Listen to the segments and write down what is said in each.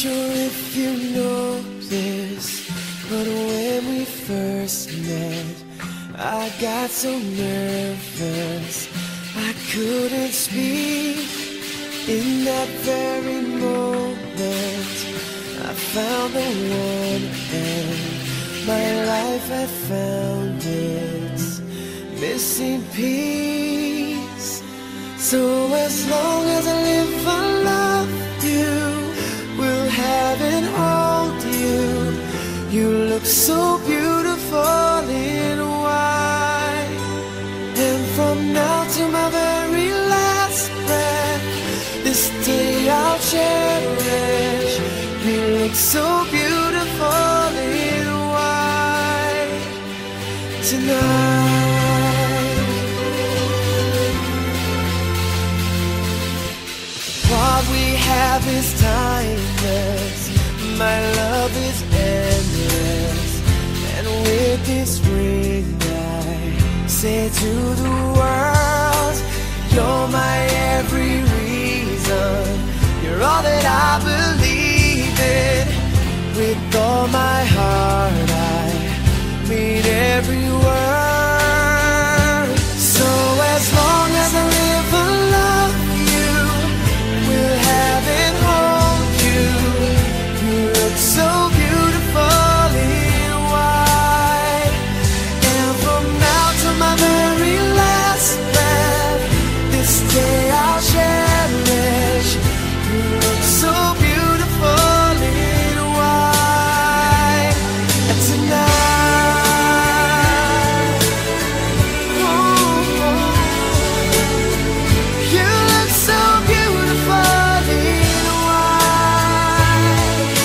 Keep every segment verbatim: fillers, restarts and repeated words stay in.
sure if you know this, but when we first met, I got so nervous I couldn't speak. In that very moment I found the one, and my life had found its missing piece. So as long as I live, I love you, will have and hold you. You look so beautiful in white, and from now to my very last breath, this day I'll cherish. You look so beautiful in white tonight. What we have is timeless, my love is endless, and with this ring I say to the world, you're my every reason, you're all that I believe in. With all my heart I mean every word. So as long as I live, I love you, will have and hold you. You look so beautiful in white, and from now to my very last breath, this day I'll cherish. You look so beautiful in white tonight. Oh, you look so beautiful in white.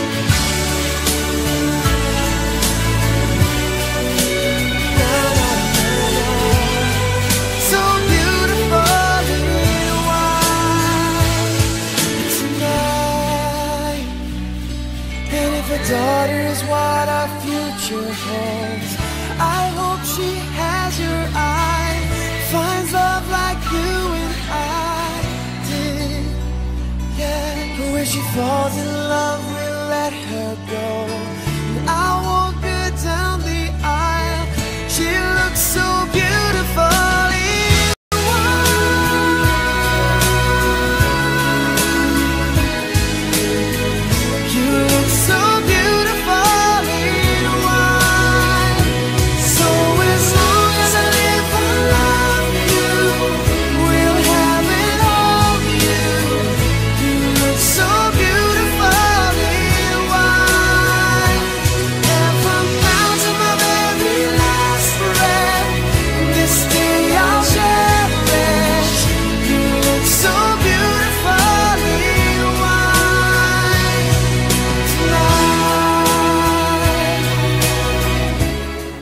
Na, na, na, na. So beautiful in white tonight. And if a daughter is what our future holds, I hope she has your eyes, finds love like you and I did. Yeah, but when she falls in love, we'll let her go.